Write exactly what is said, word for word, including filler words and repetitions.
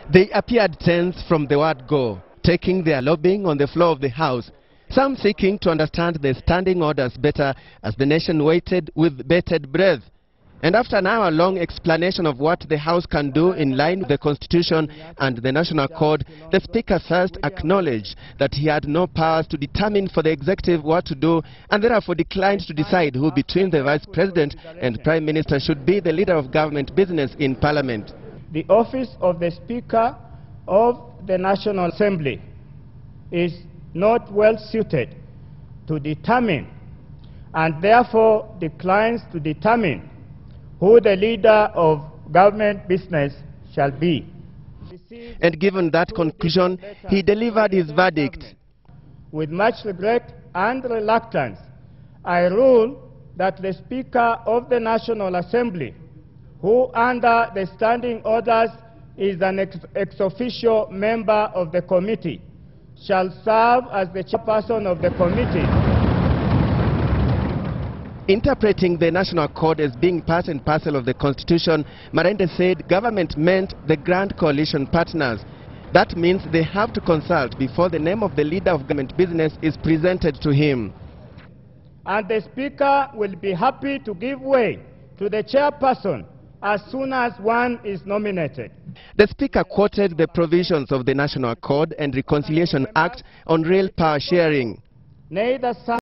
They appeared tense from the word go, taking their lobbying on the floor of the House, some seeking to understand the standing orders better as the nation waited with bated breath. And after an hour-long explanation of what the House can do in line with the Constitution and the National Code, the Speaker first acknowledged that he had no powers to determine for the Executive what to do, and therefore declined to decide who between the Vice President and Prime Minister should be the leader of government business in Parliament. The office of the Speaker of the National Assembly is not well suited to determine, and therefore declines to determine, who the leader of government business shall be. And given that conclusion, he delivered his verdict. With much regret and reluctance, I rule that the Speaker of the National Assembly, who under the standing orders is an ex, ex officio member of the committee, shall serve as the chairperson of the committee. Interpreting the National Code as being part and parcel of the Constitution, Marende said government meant the Grand Coalition partners. That means they have to consult before the name of the leader of government business is presented to him. And the Speaker will be happy to give way to the chairperson as soon as one is nominated. The Speaker quoted the provisions of the National Code and Reconciliation Act on real power sharing. Neither